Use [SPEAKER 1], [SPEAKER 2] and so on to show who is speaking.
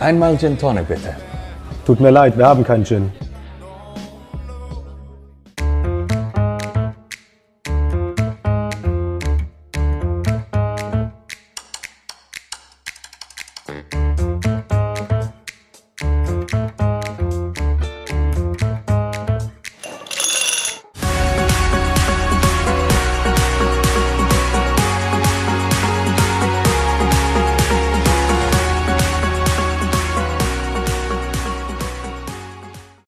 [SPEAKER 1] Einmal Gin Tonic bitte.
[SPEAKER 2] Tut mir leid, wir haben keinen Gin.